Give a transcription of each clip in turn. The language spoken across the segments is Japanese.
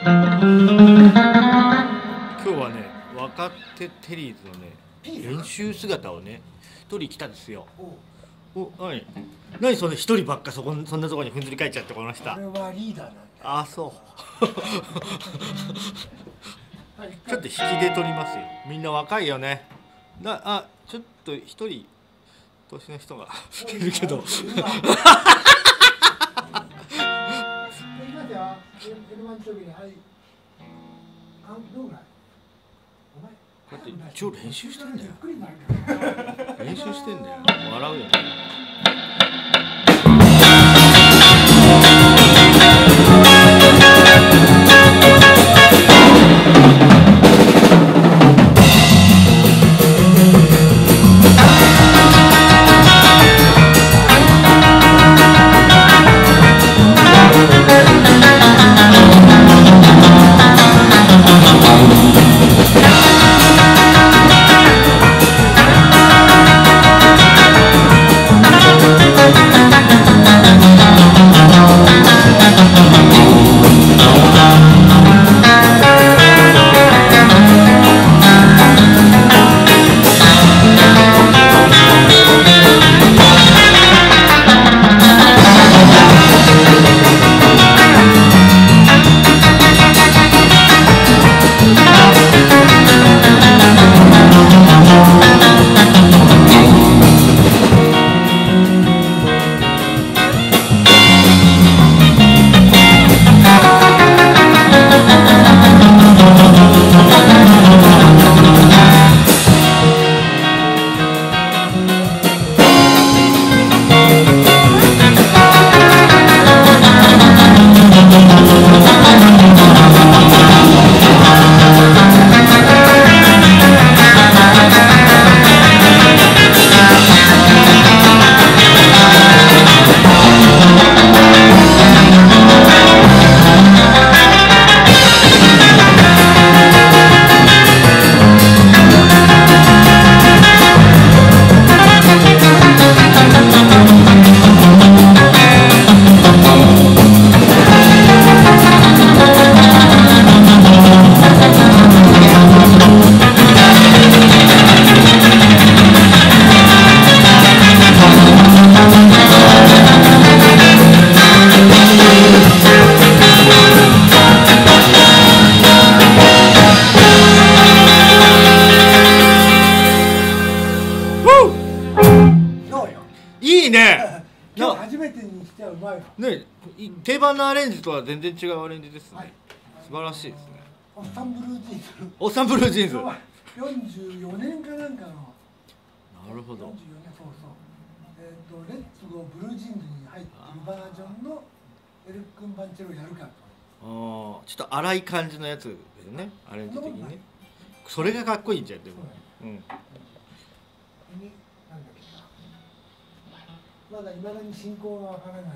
はね、若手テリーズのね練習姿をね撮り来たんですよ。はい。何その一人ばっかそんなところにふんずり返っちゃってこの人。 これはリーダーなんだ。 あ、そう。ちょっと引きで撮りますよ。みんな若いよね。ちょっと一人年の人がいるけど。だって一応練習してんだよ。練習してんだよ。笑うよね。いいね。 今日初めてにしてはうまいわ。 ね、定番のアレンジとは全然違うアレンジですね。はい、素晴らしいですね。 おっさんブルージーンズ。 おっさんブルージーンズ。 44年かなんかの。 なるほど。 44年、そうそう。レッツゴーブルージーンズに入ってるバージョンのエルックンバンチェロをやるかと。 ちょっと荒い感じのやつですよね。アレンジ的にね。それがかっこいいんじゃんでも。うん。 まだ未だに進行がわからない。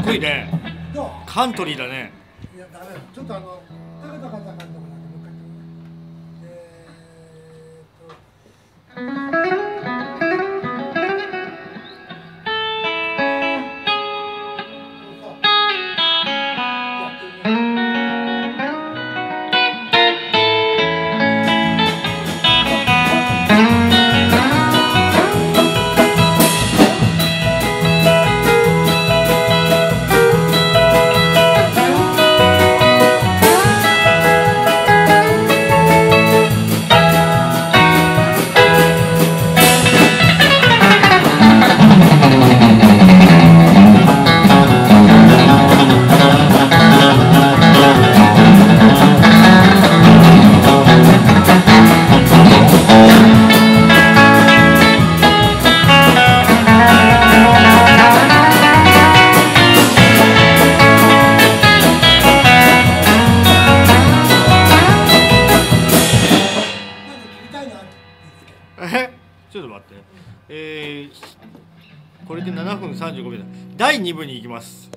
こいいね。 どう？ カントリーだね。 いやダメだ。ちょっとタカタカタカのとこなんでもう一回やってみちょっと待って。これで7分35秒だ。第2部に行きます。